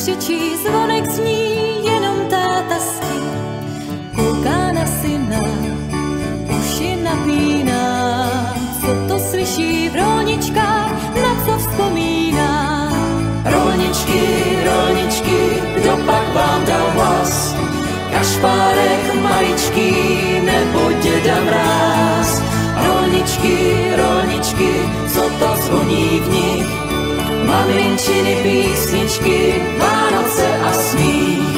nekřičí, zvonek zní, jenom táta spí. Kouká na syna, uši napíná, co to slyší v rolničkách, na co vzpomíná. Rolničky, rolničky, kdo pak vám dal hlas? Kašpárek maličký nebo děda mráz? Rolničky, rolničky, co to zvoní v nich? Maminčiny písničky, Vánoce a smích.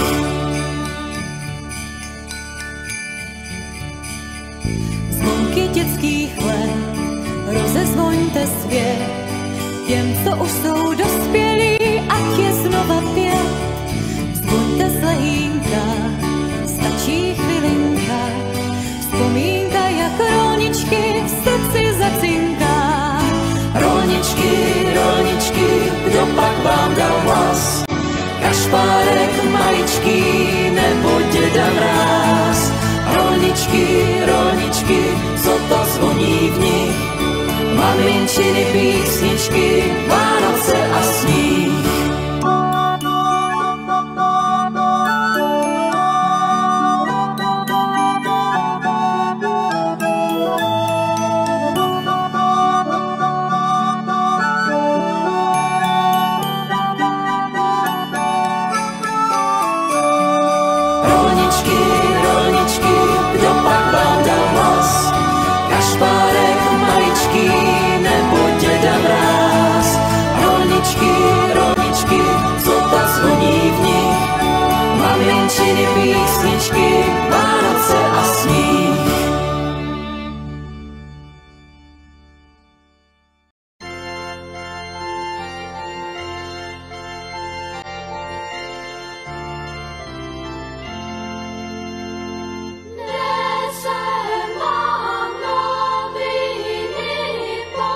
Zvonky dětských let, rozezvoňte svět, těm, co už jsou dospělí, ať je znova pět. Zvoňte z lehínka, stačí chvilinka, vzpomínka jak rolničky v srdci zacinká. Rolničky, rolničky, kdo pak vám dal hlas? Kašpárek maličký nebo děda mráz? Rolničky, rolničky, co to zvoní v nich? Maminčiny písničky, Vánoce a smích. Rolničky, rolničky, kdo pak vám dal hlas? Kašpárek maličký nebo děda mráz? Rolničky, rolničky, co to zvoní v nich? Maminčiny písničky, Vánoce a smích. Nesem vám noviny po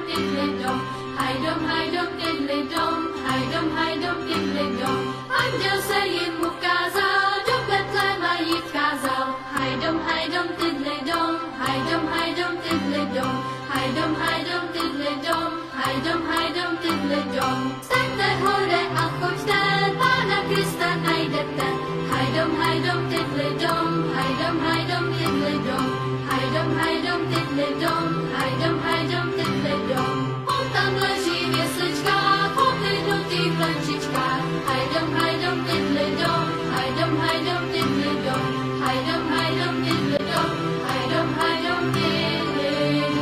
tidlidom, hajdom, tidlidom, hajdom, tidlidom. Anděl se jim ukázal, do Betléma jít kázal. Hajdom, tidlidom, hajdom, tidlidom, hajdom, tidlidom, hajdom, tidlidom. Staňte hore a choďte, Pána Krista najdete. Hajdom, tidlidom, hajdom, tidlidom, hajdom, tidlidom, hajdom, tidlidom. On tam leží v jesličkách, odlidnutých plenčičkách. Hajdom, tidlidom, hajdom, tidlidom, hajdom, tidlidom, hajdom, tidlidom.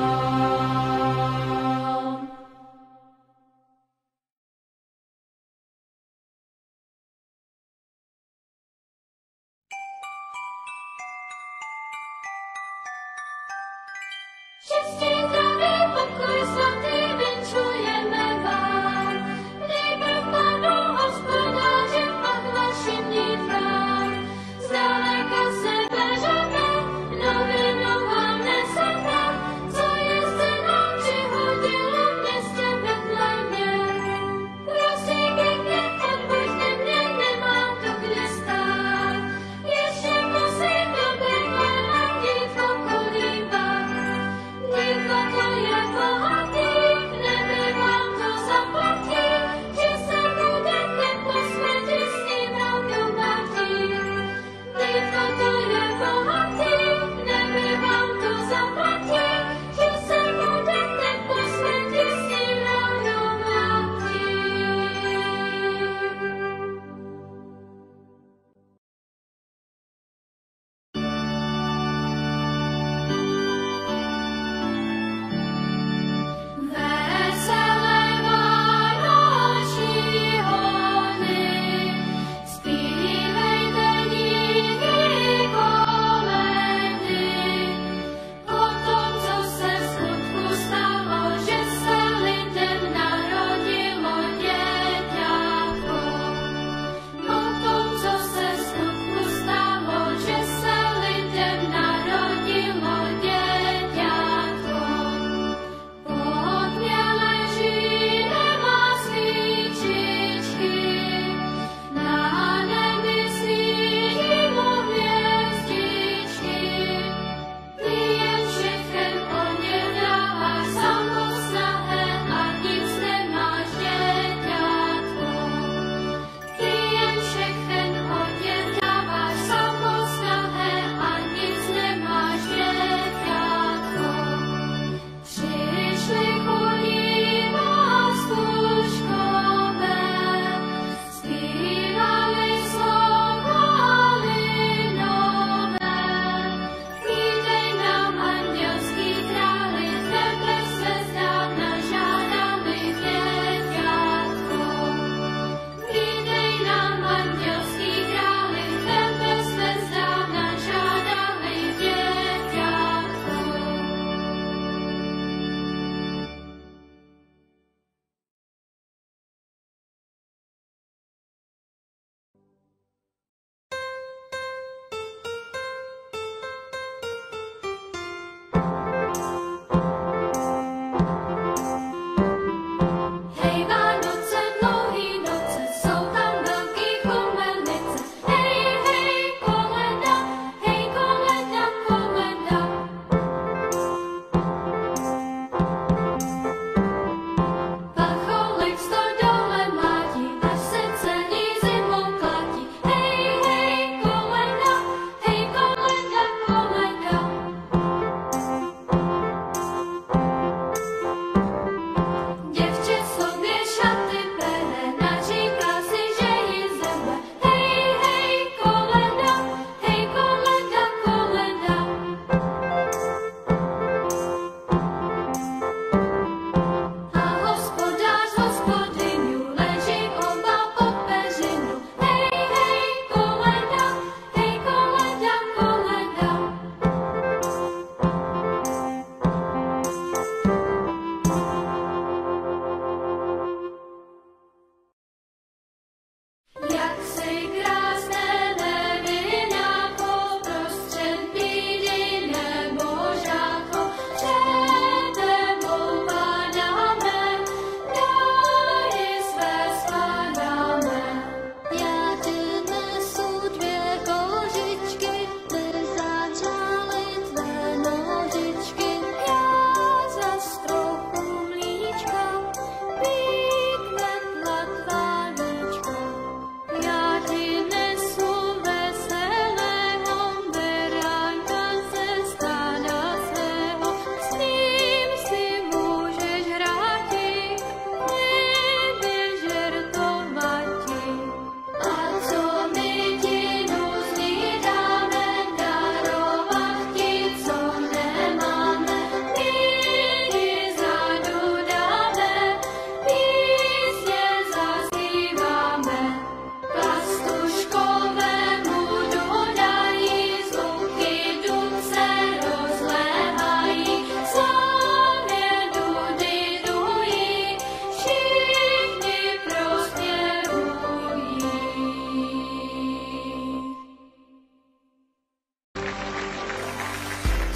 Štěstí, zdraví, pokoj svatý, vinčujeme vám. Nejprv Pánu Hospodáři, pak vašim dívkám. Zdaleka se vežeme, novinu vám neseme, co je se nám přihodilo v městě Betlémě. Prosím pěkně, odbuďte mě, nemám to kde stát. Ještě musím do Betlema dívko kolíbat. Dívko to je bohatý,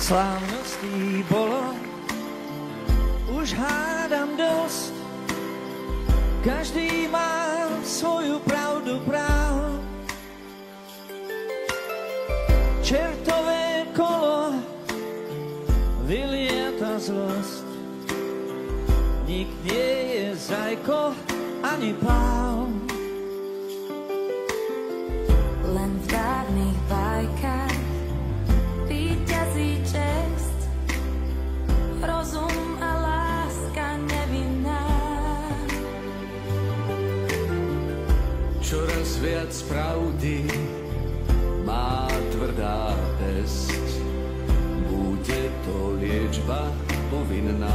Slávností bolo už hádam dosť. Každý má svoju pravdu práv. Čertové kolo vylieta zlost. Nik nie je zajko ani pál. Len v dávnych bajkách víťazí čest, rozum a láska nevinná. Čoraz viac pravdy má tvrdá pesť, bude to liečba povinná.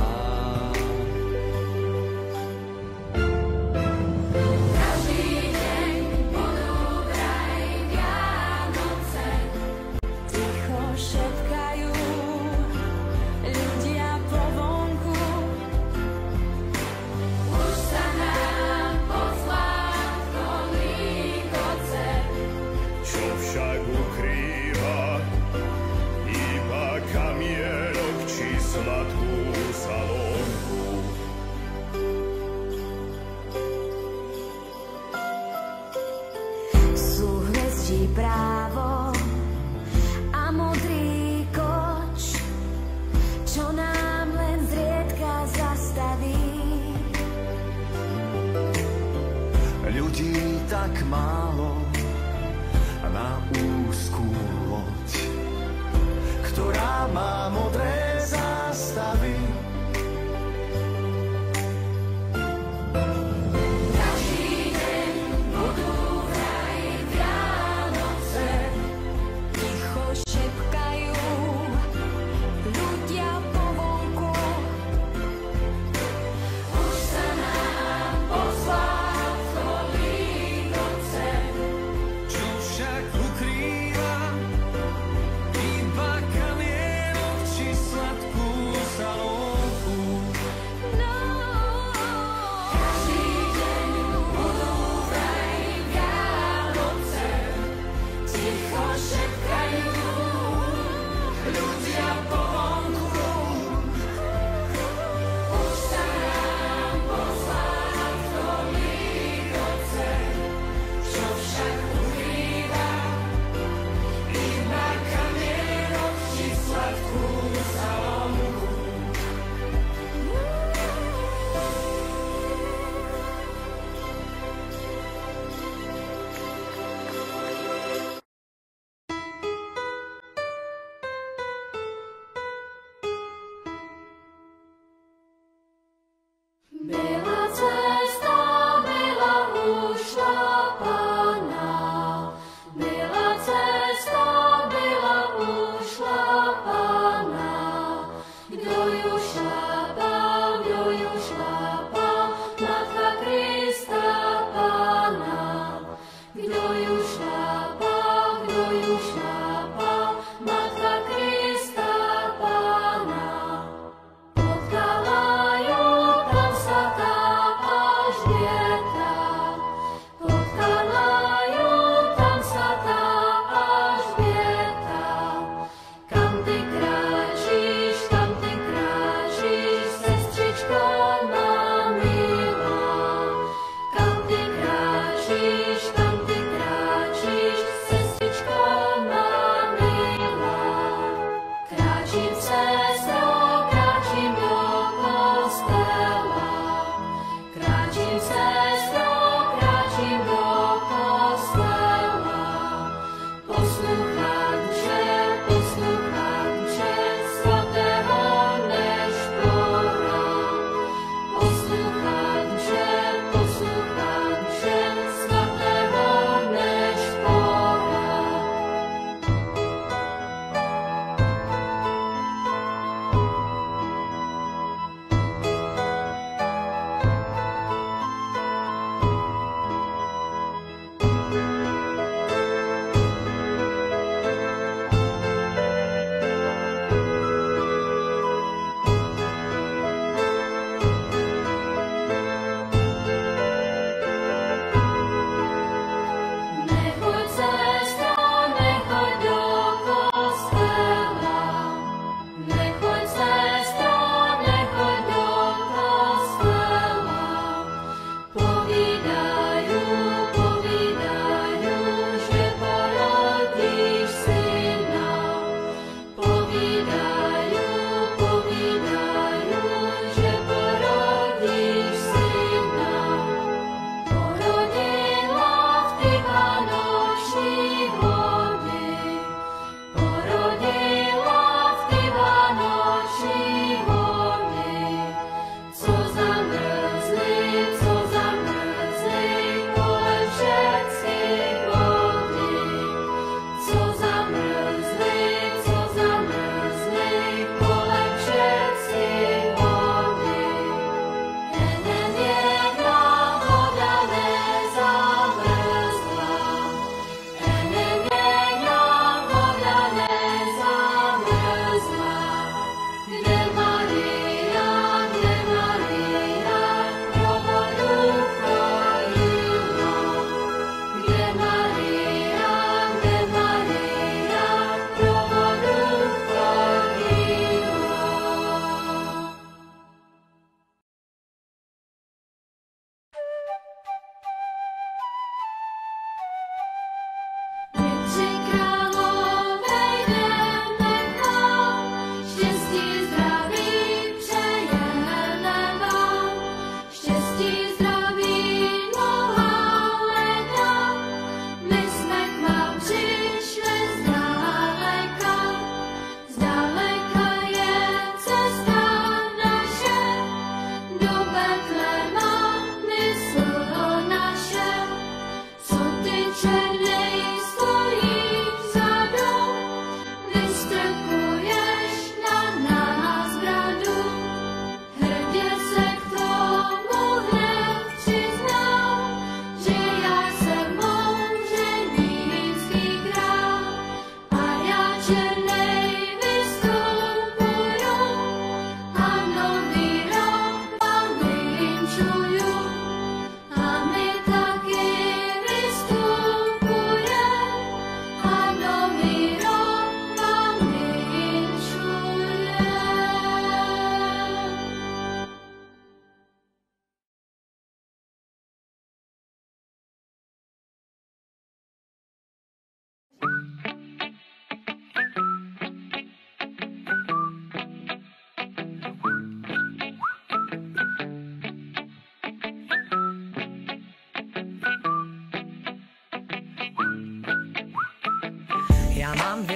Právo a modrý koč, čo nám len zriedka zastaví. Ľudí tak málo na úzkú loď, ktorá má modré zástavy. Však ukrýva iba kamienok či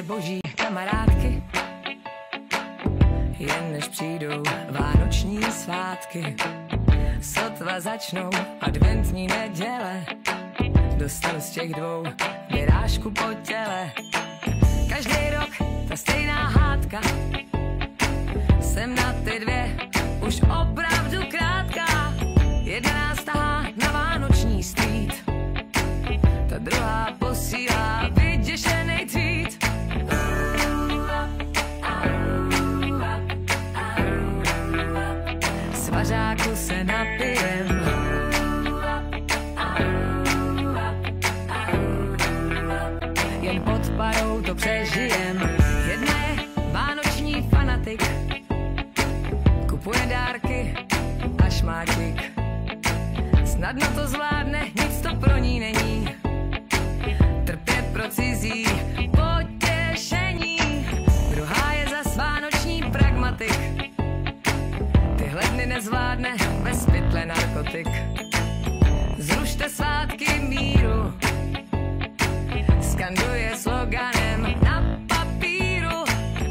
boží kamarádky, jen než přijdou vánoční svátky. Sotva začnou adventní neděle, dostanu z těch dvou vyrážku po těle. Každý rok ta stejná hádka, jsem na ty dvě už opravdu krátká. Jedna nás tahá na vánoční street, ta druhá posílá vyděšenej tweet. Svařáku se napijem, jen pod parou to přežijem. Jedna je vánoční fanatik, kupuje dárky a šmáčik. Snadno to zvládne, nic to pro ní není, trpět pro cizí potěšení. Druhá je zas vánoční pragmatik, tyhle dny nezvládne bez pytle narkotik. Zrušte svátky míru, skanduje sloganem na papíru.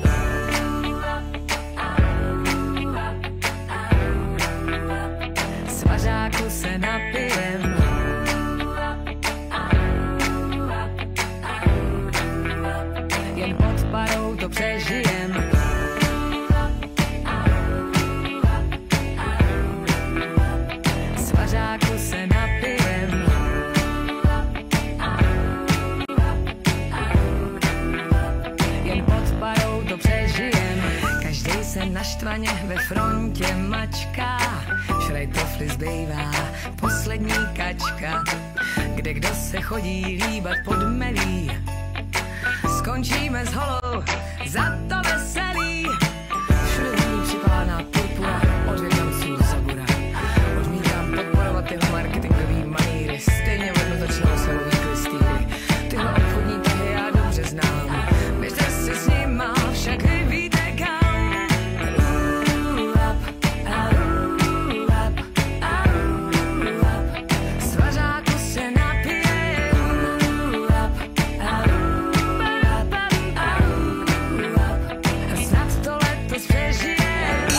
Svařáku se napijem, jen pod parou to přežijem. Svařáku se napijem, jen pod parou to přežijem. Každej se naštvaně ve frontě mačká, šrajtofli zbývá poslední kačka. Kde kdo se chodí líbat pod melí, skončíme s holou, za to veselí. Všude v ní připálená purpura, od Vietnamců zabura. Odmítám podporovat tyhle marketingový maníry, stejně jednotočnou silový klistýry. Tyhle obchodní tahy já dobře znám, běžte si s nima, však vy víte kam. Svařáku se napijem, snad to letos přežijem.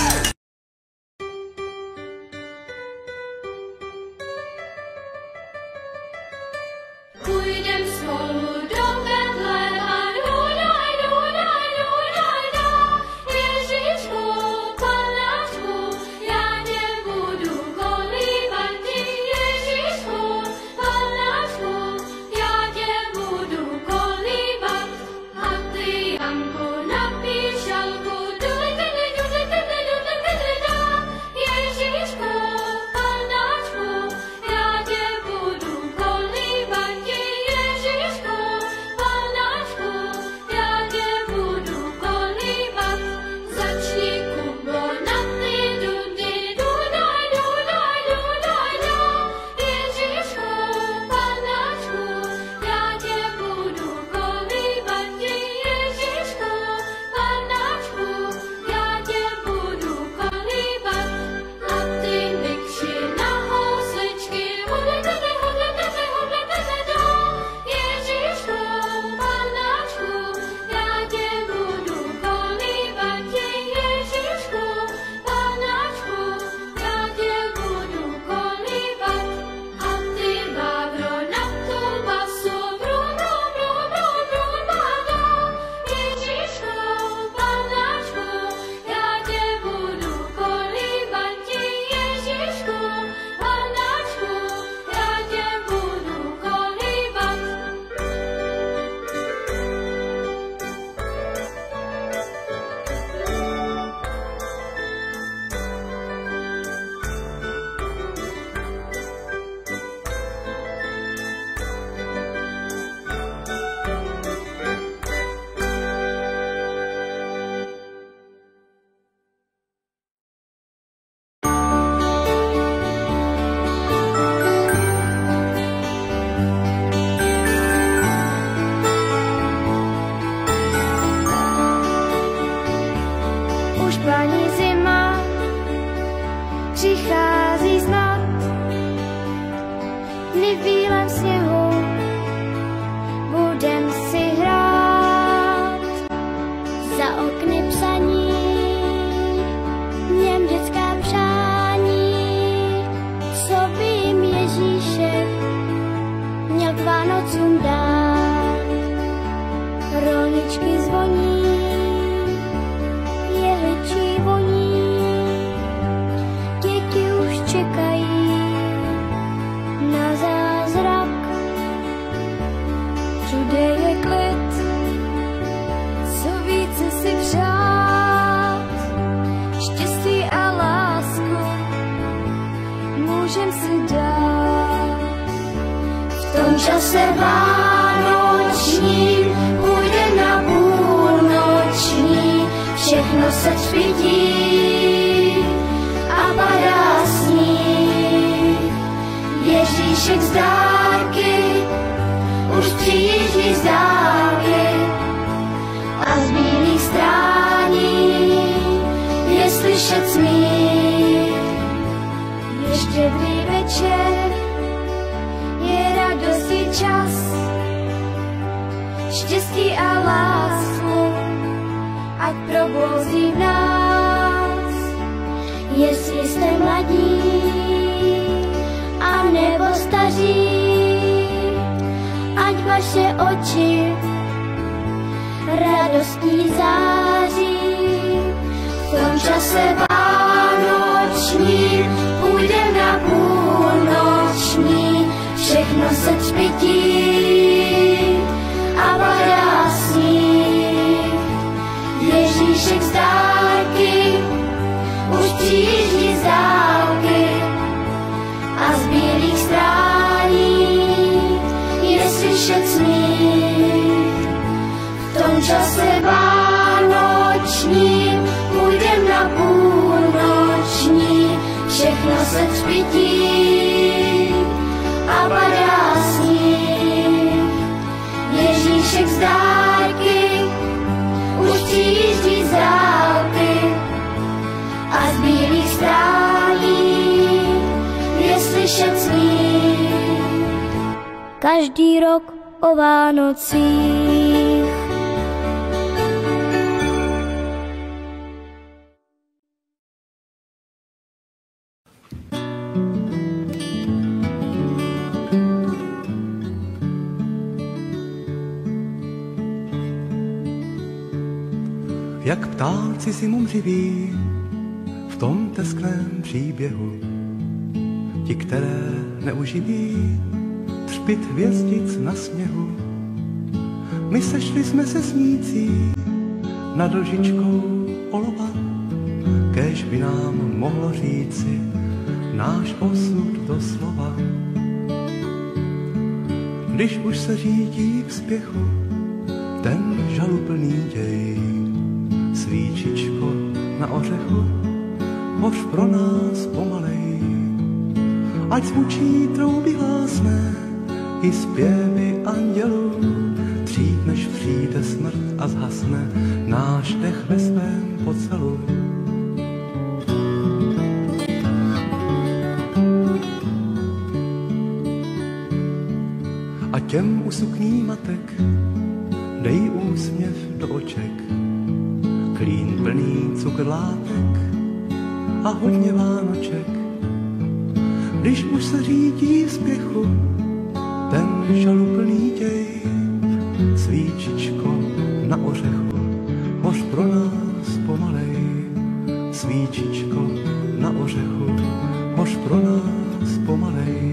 Půjdem spolu do Betlema, dudaj, dudaj, dudaj, da. Ježíšku, Panáčku, já tě budu kolíbat. Ty Ježíšku, Panáčku, já tě budu kolíbat. A ty, Janku, napíš žalku, dudaj, dudaj, dudaj, dudaj, dudaj, dudaj, da. Ježíšku, Panáčku, já tě budu kolíbat. Ty Ježíšku, Panáčku, já tě budu kolíbat. Začni, Kubo, na ty dudy, dudaj, dudaj, dudaj, da. Ježíšku, Panáčku, já tě budu kolíbat. Ty Ježíšku, Panáčku, já tě budu kolíbat. A ty, Mikši, na housličky, hodle tebe, hodle tebe, hodle tebe, da. Ježíšku, Panáčku, já tě budu kolíbat. Ty Ježíšku, Panáčku, já tě budu kolíbat. A ty, Vávro, na tu basu, brum, brum, brum, brum, brum, bada. Ježíšku, Panáčku, já tě budu kolíbat. Ty Ježíšku, Panáčku, já tě budu kolíbat. Už paní zima přichází snad, dny v bílém sněhu budem si hrát. čase vánočním půjdem na půlnoční, všechno se třpytí a padá sníh. Ježíšek z dálky už přijíždí z dálky a z bílých strání je slyšet smích. Je štědrý večer, je radostný čas, štěstí a lásku ať probouzí v nás. Jestli jste mladí a nebo staří, ať vaše oči radostí září. V tom čase vánoční půjdem na půlnoční, všechno se třpytí a padá sníh. Ježíšek z dálky už přijíždí z dálky a z bílých strání je slyšet smích. V tom čase vánoční půjdem na půlnoční, všechno se třpytí a padá sníh. Ježíšek z dálky už přijíždí z dálky a z bílých strání je slyšet smích. Každý rok o Vánocích. Jak ptáci zimom živí v tom teskném příběhu, ti, které neuživí třpyt hvězdic na sněhu. My sešli jsme se snící nad lžičkou olova, kéž by nám mohlo říci náš osud doslova. Když už se řídí v spěchu ten žaluplný děj, svíčičko na ořechu, hoř pro nás pomalej. Ať zvučí trouby hlásné i zpěvy andělů, dřív než přijde smrt a zhasne náš dech ve svém ocelu. A těm u sukní matek dej úsměv do oček, klín plný cukrlátek a hodně vánoček. Když už se řídí v spěchu ten žaluplný děj, svíčičko na ořechu, hoř pro nás pomalej. Svíčičko na ořechu, hoř pro nás pomalej.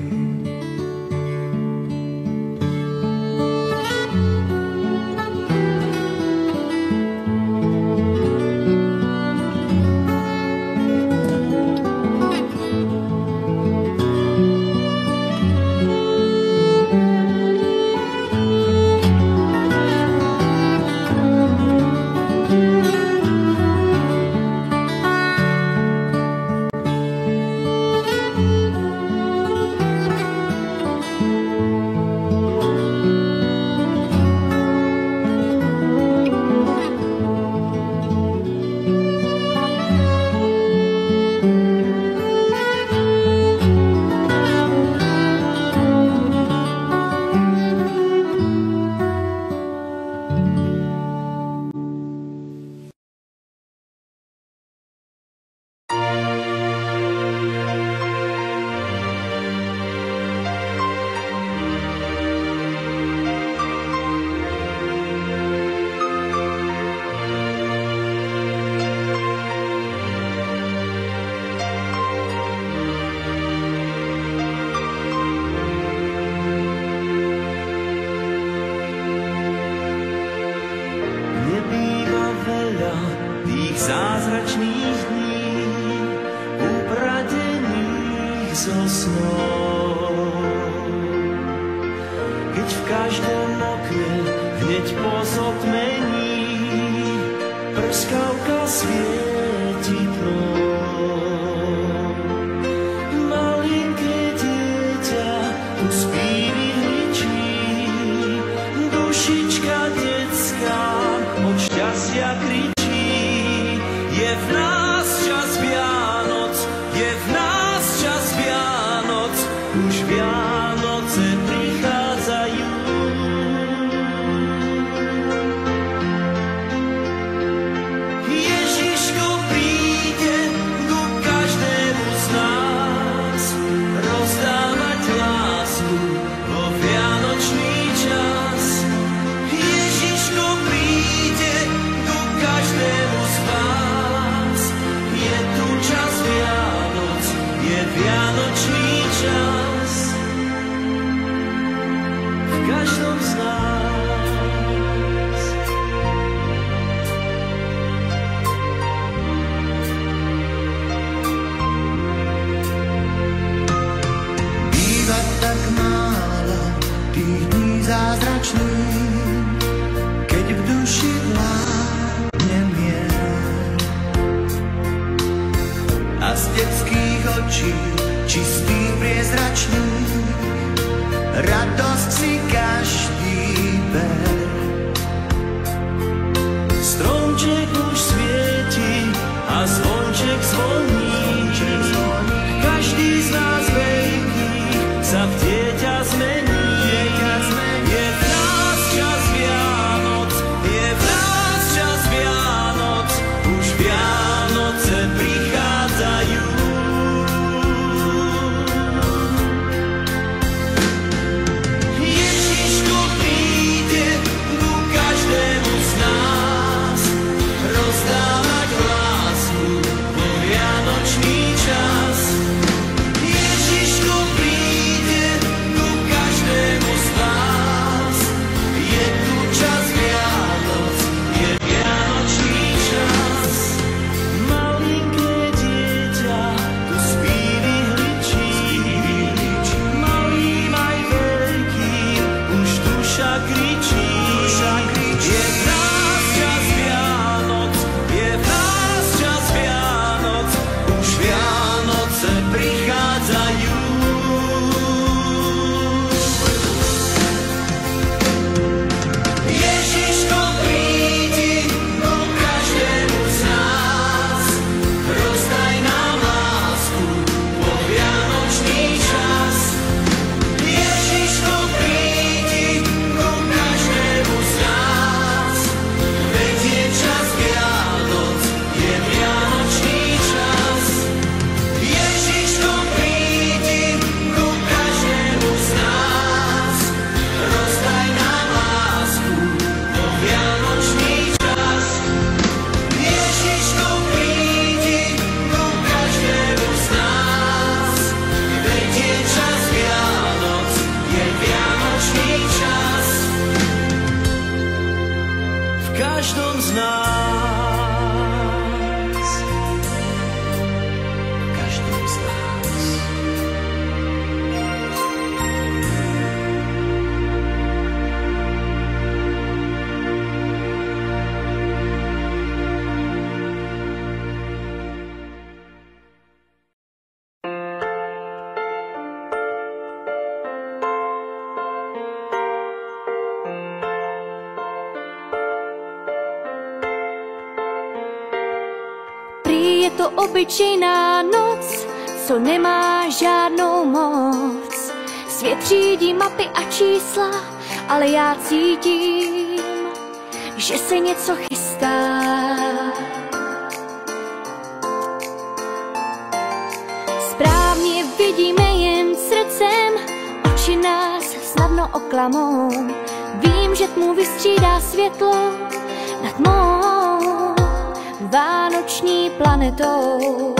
zázračných dní upradených zo snov. Keď v každom okne hneď po zotmení prskavka svieti tmou. Malinké dieťa tu spí, vyhličí, dušička detská od šťastia kričí. Je v nás čas Vianoc, je v nás čas Vianoc, už Vianoce prichádzajú. Ježiško príde ku každému z nás rozdávať lásku vo vianočný čas. Ježiško príde ku každému z vás, je tu čas Vianoc, je vianočný čas v každom z nás. Býva tak málo tých dní zázračných, keď v duši vládne mier. A z detských očí, čistých, priezračných, radosť si každý ber. Stromček už svieti a zvonček zvoní. Každý z nás veľkých sa v dieťa zmení. Je v nás čas Vianoc, je v nás čas Vianoc, už Vianoce prichádzajú. Ježiško príde ku každému z nás rozdávať lásku vo vianočný čas. Ježiško príde ku každému z vás, je tu čas Vianoc, je vianočný čas. Malinké dieťa tu spí, vyhličí, malým aj veľkým už duša kričí. Je v nás čas Vianoc, je v nás čas Vianoc, už Vianoce prichádzajú. Ježiško prídi ku každému z nás, rozdaj nám lásku vo vianočný čas. Ježiško prídi ku každému z nás, veď je čas Vianoc, je vianočný čas. Ježiško prídi ku každému z nás, rozdaj nám lásku vo vianočný čas. Ježiško prídi ku každému z nás, veď je čas Vianoc, je vianočný čas v každom z nás, v každom z nás. Prý je to obyčejná noc, co nemá žádnou moc. Svět řídí mapy a čísla, ale já cítím, že se něco chystá. Správně vidíme jen srdcem, oči nás snadno oklamou. Vím, že tmu vystřídá světlo nad mou vánoční planetou.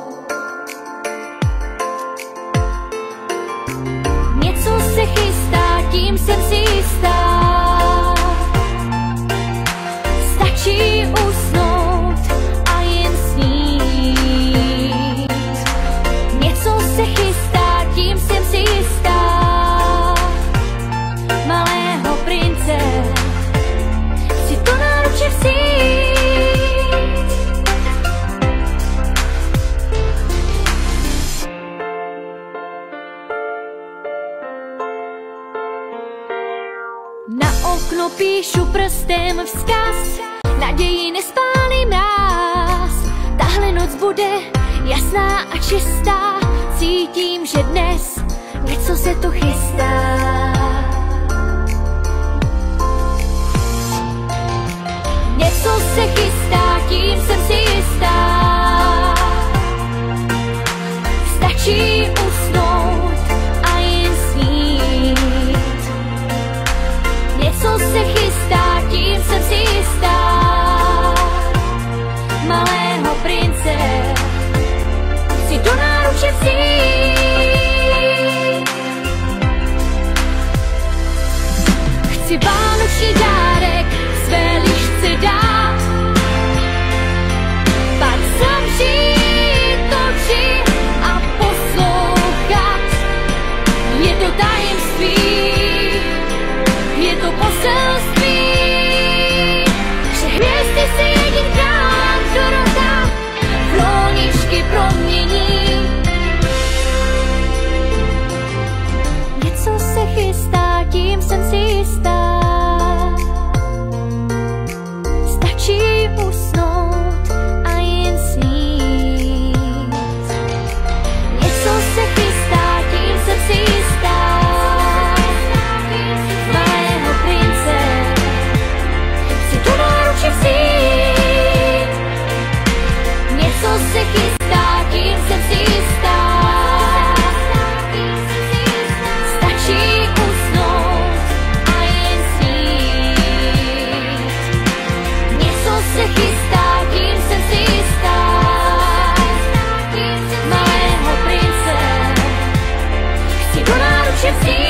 Něco se chystá, tím jsem si jistá. Stačí usnout a jen snít. Něco se chystá, tím jsem si jistá. Malé Napíšu prstem vzkaz, naději nespálí mráz. Tahle noc bude jasná a čistá, cítím, že dnes něco se tu chystá. Něco se chystá, tím jsem si jistá. Stačí usnout a jen snít. Něco se chystá, tím jsem si jistá. Malého prince chci do náruče vzít. Chci vánoční dárek své lišce dát, pak zavřít oči a poslouchat. Je to tajemství, je to poselství, že hvězdy si jedinkrát do roka v loničky promění. Něco se chystá, tím jsem si jistá. Stačí usnout a jen snít. Něco se chystá, tím jsem si jistá. Malého prince chci do náruče vzít. Něco se chystá, tím jsem si jistá. Stačí usnout a jen snít. Něco se chystá, tím jsem si jistá. Malého prince chci do náruče vzít.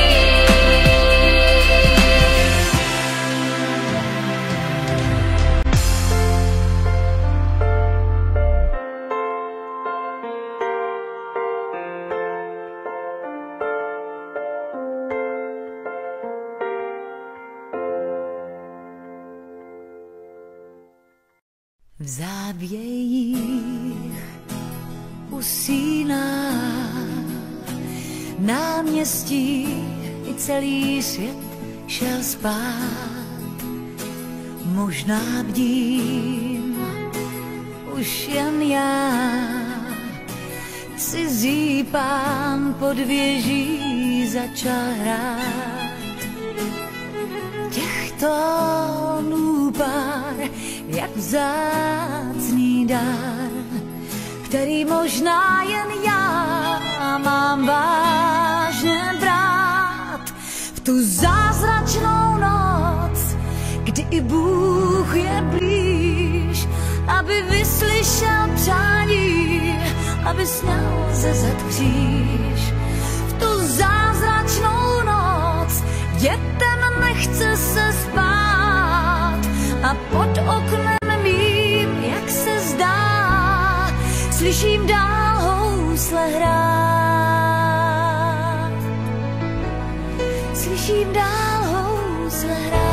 V zábějích usíná náměstí, i celý svět šel spát. Možná bdím už jen já, cizí pán pod věží začal hrát. Těchto tónů pár, jak vzácný dar, který možná jen já mám vážně brát. V tu zázračnou noc, kdy i Bůh je blíž, aby vyslyšel přání, aby sněl ze zad kříž. V tu zázračnou noc dětem nechce se spát a pod oknem mým, jak se zdá, slyším dál housle hrát. Slyším dál housle hrát.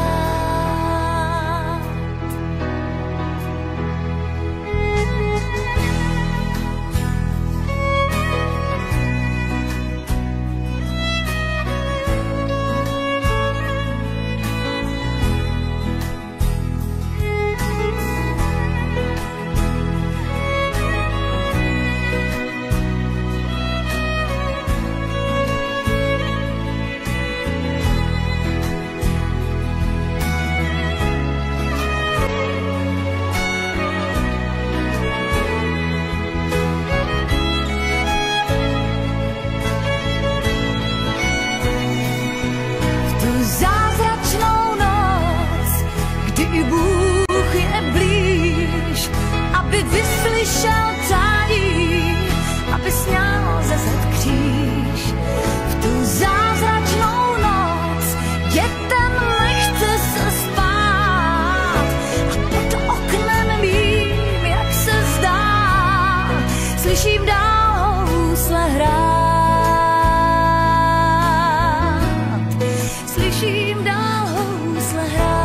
Vyslyšel přání, aby sněl ze zad kříž. V tu zázračnou noc dětem nechce se spát a pod oknem mým, jak se zdá, slyším dál housle hrát. Slyším dál housle hrát.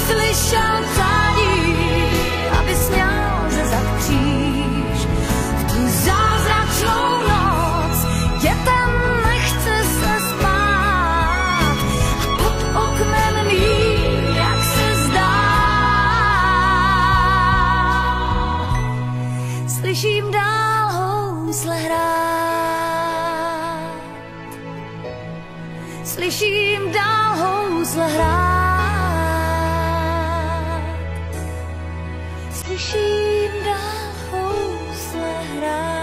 slyšel přání, aby směl ze zad kříž. V tu zázračnou noc dětem nechce se spát a pod oknem mým, jak se zdá, slyším dál housle hrát. Slyším dál housle hrát. Slyším dál housle hrát.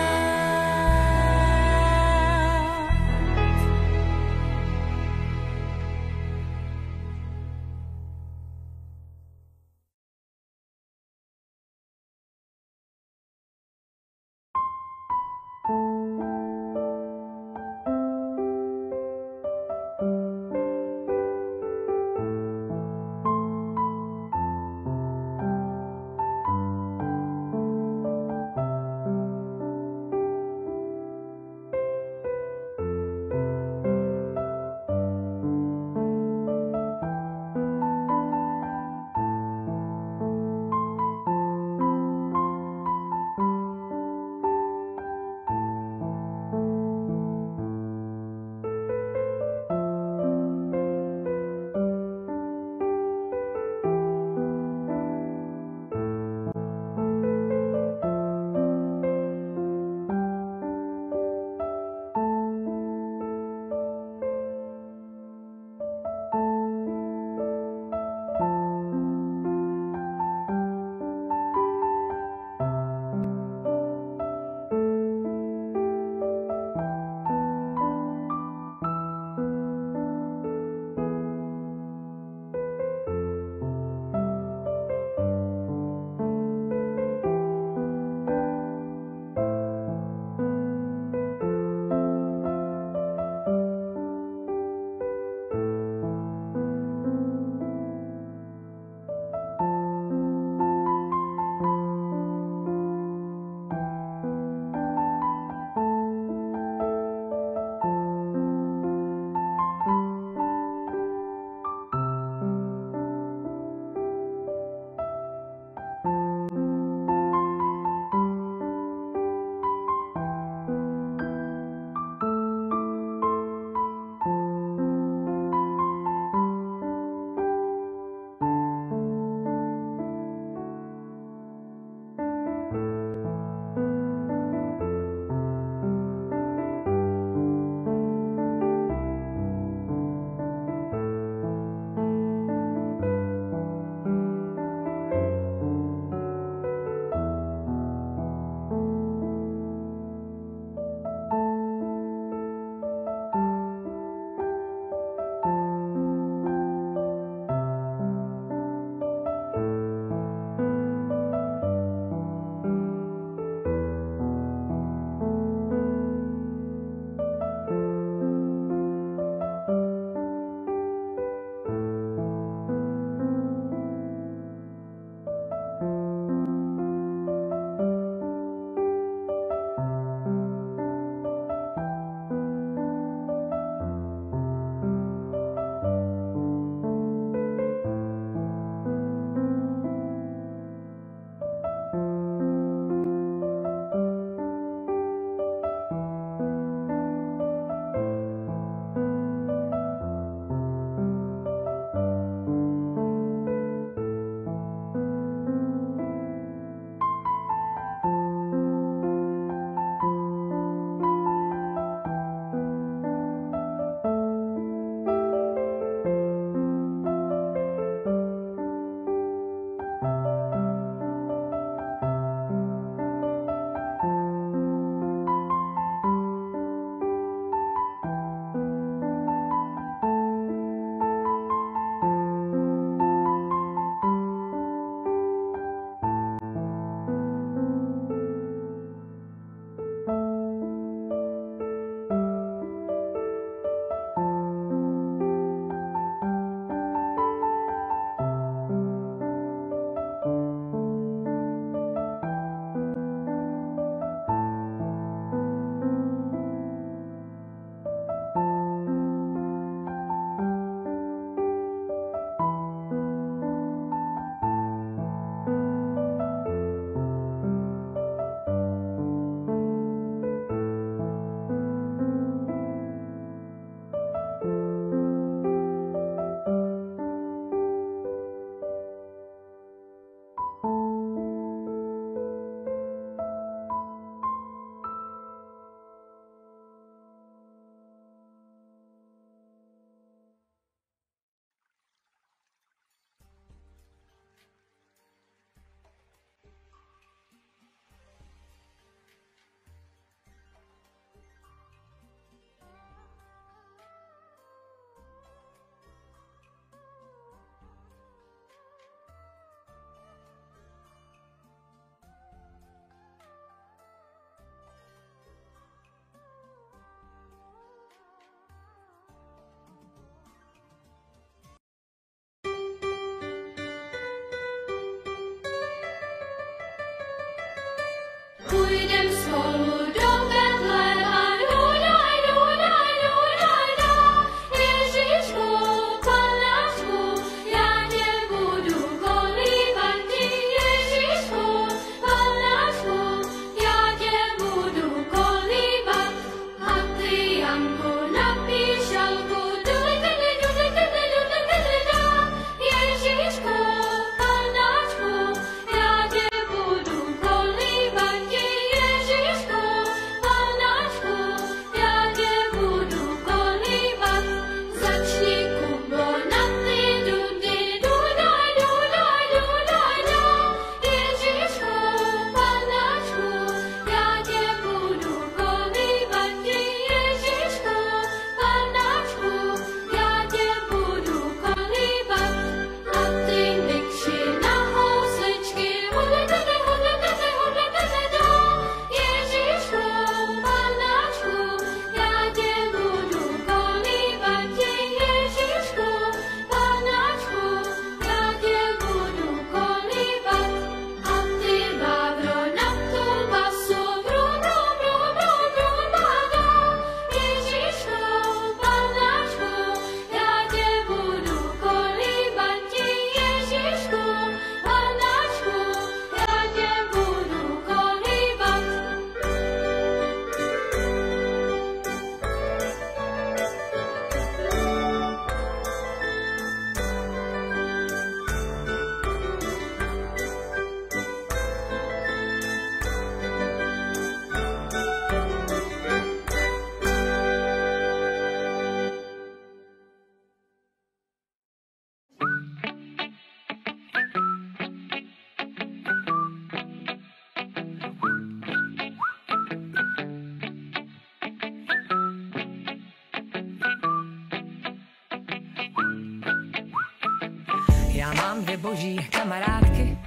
Já mám dvě boží kamarádky,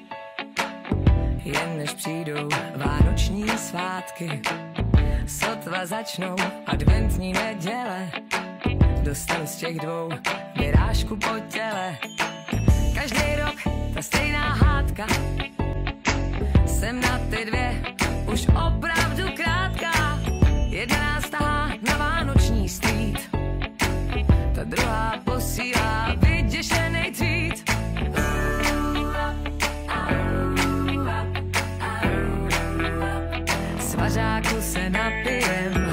jen než přijdou vánoční svátky. Sotva začnou adventní neděle, dostanu z těch dvou vyrážku po těle. Každý rok ta stejná hádka, jsem na ty dvě už opravdu krátká. Jedna nás tahá na vánoční street, ta druhá posílá vyděšenej tweet. Svařáku se napijem,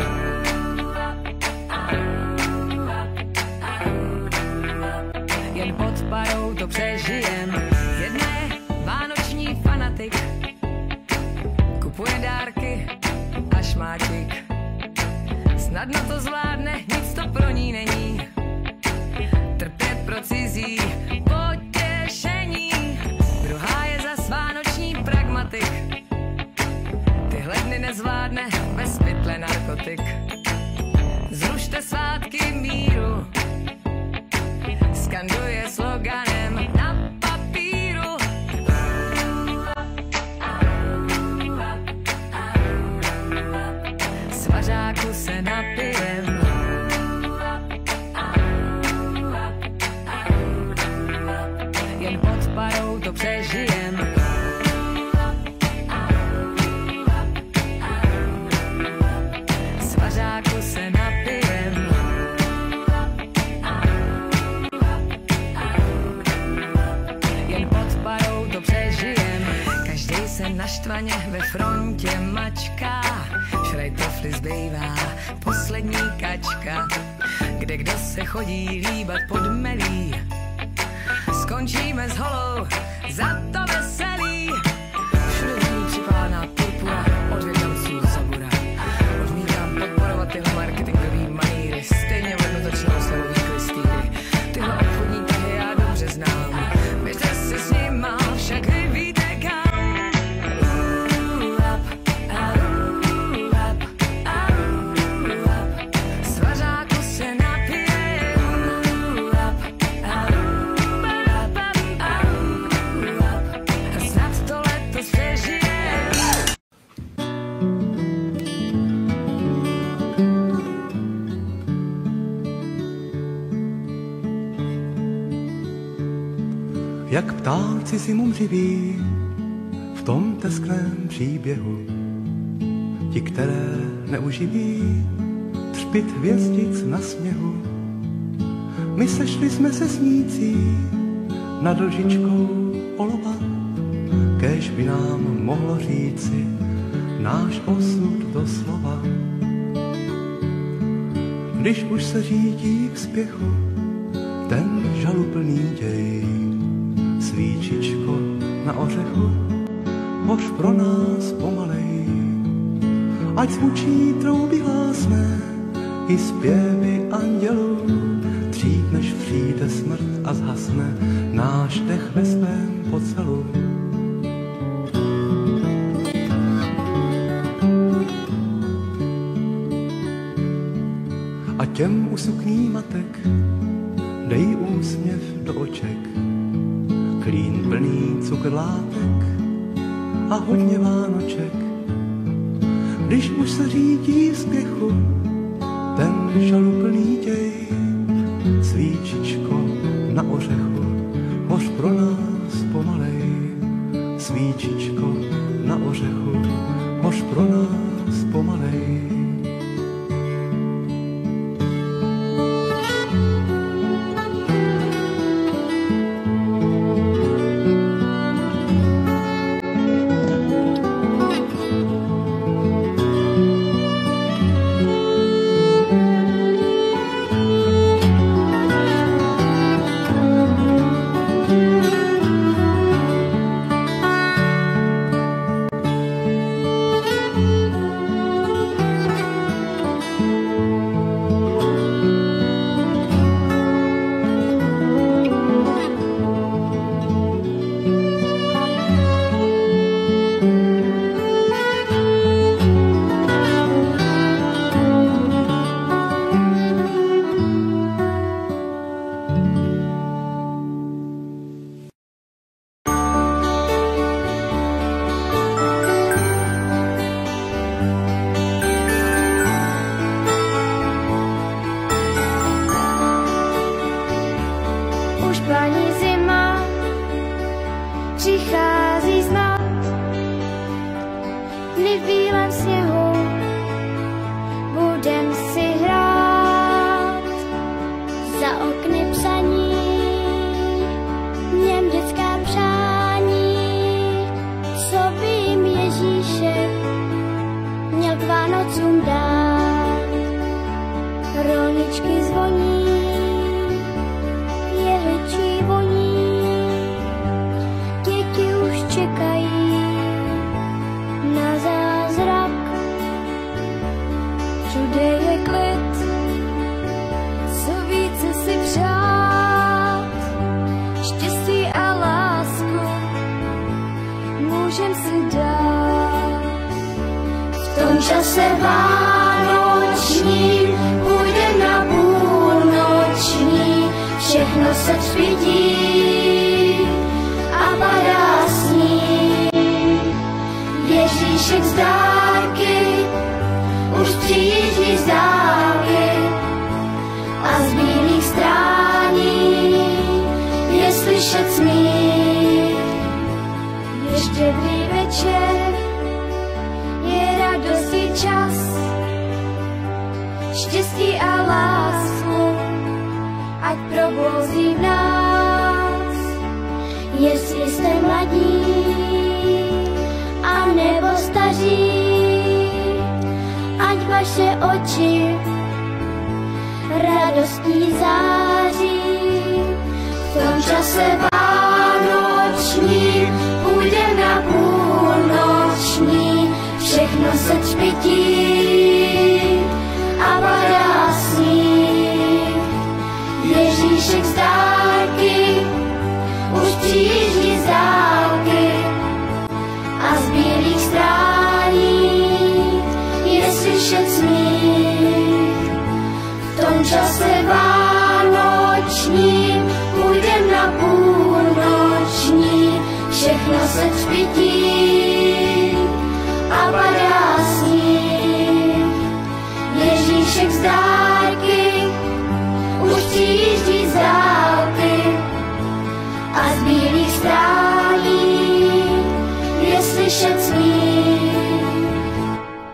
jen pod parou to přežijem. Jedna je vánoční fanatik, kupuje dárky až má tik. Snadno to zvládne, nic to pro ní není, trpět pro cizí potěšení. Druhá je zas vánoční pragmatik, tyhle dny nezvládne bez pytle narkotik. Zrušte svátky míru, skanduje sloganem na papíru. Svařáku se napijem, jen pod parou to přežijem. Svařáku se napijem, jen pod parou to přežijem. Každý se naštvaně ve frontě mačká, šrajtofly zbývá poslední kačka. Kde kdo se chodí líbat pod melí, skončíme s holou, za to veselý. Všude zní připálená purpura, od vědanců zabura. Odmítám podporovat tyhle marketingový maníry, stejně jednotočnou slavu výklistýry. Tyhle obchodní tahy já dobře znám, běžte si s nima, však vy víte kam. Svařáku se napijem, snad to letos přežijem. Jak ptáci zimom živí v tom teskném příběhu. ti, které neuživí třpit hvězdic na sněhu. My sešli jsme se snící nad lžičkou olova, kéž by nám mohlo říci náš osud doslova. Když už se řídí k spěchu ten žaluplný děj, svíčičko na ořechu, hoř pro nás pomalej. Ať zvučí trouby hlásné i zpěvy andělů, dřív než přijde smrt a zhasne náš dech ve svém ocelu. A těm u sukní matek dej úsměv do oček, klín plný cukrlátek a hodně vánoček. Když už se řídí v spěchu ten žaluplný děj, svíčičko na ořechu, hoř pro nás pomalej. Svíčičko na ořechu, hoř pro nás pomalej.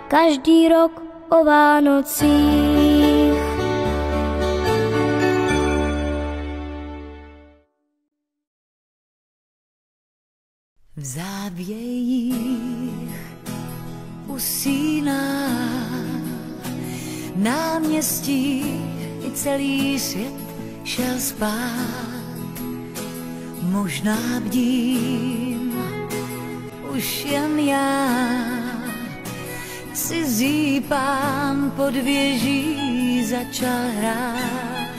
každý rok o Vánocích. V závějích usíná náměstí, i celý svět šel spát. Možná bdím už jen já, cizí pán pod věží začal hrát.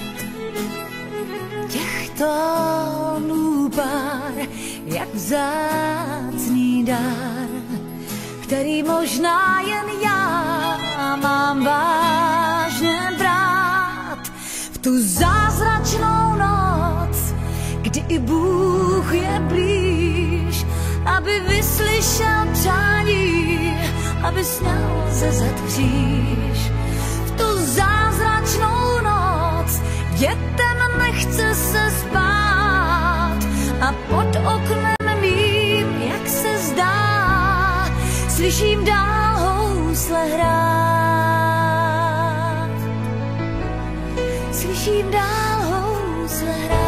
Těchto tónů pár, jak vzácný dar, který možná jen já mám vážně brát. V tu zázračnou noc, kdy i Bůh je blíž, aby vyslyšel přání, aby sněl ze zad kříž. V tu zázračnou noc dětem nechce se spát a pod oknem mým, jak se zdá, slyším dál housle hrát. Slyším dál housle hrát.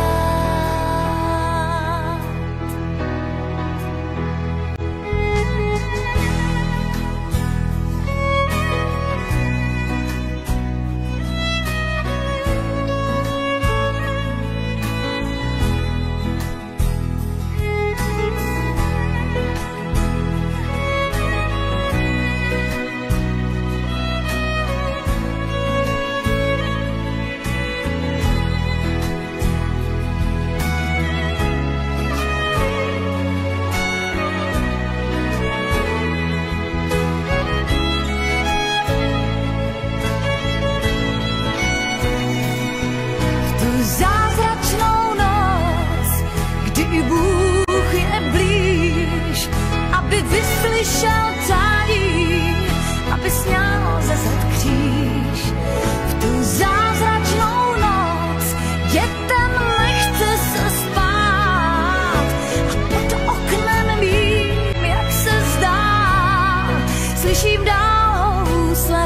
Vyslyšel přání, aby sněl ze zad kříž. V tu zázračnou noc dětem nechce se spát a pod oknem mým, jak se zdá, slyším dál housle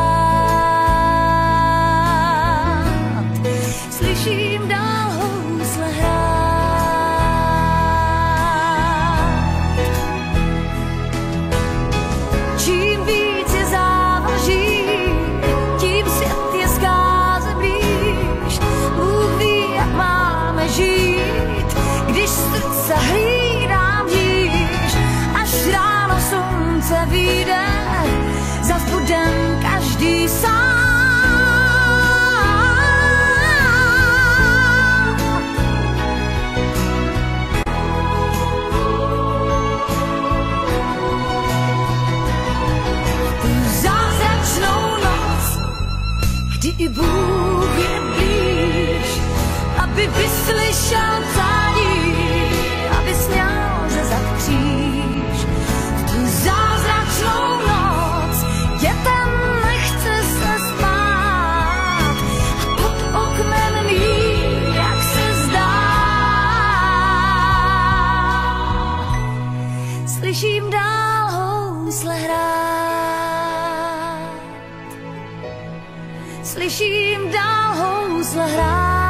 hrát. Slyším dál housle hrát. Hlídám díž, až ráno slunce vyjde, zas budem každý sám. Tu zázračnou noc, kdy i Bůh je blíž, aby vyslyšel přání, aby sněl ze zad kříž. V tu zázračnou noc dětem nechce se spát a pod oknem mým, jak se zdá, slyším dál housle hrát. Slyším dál housle hrát.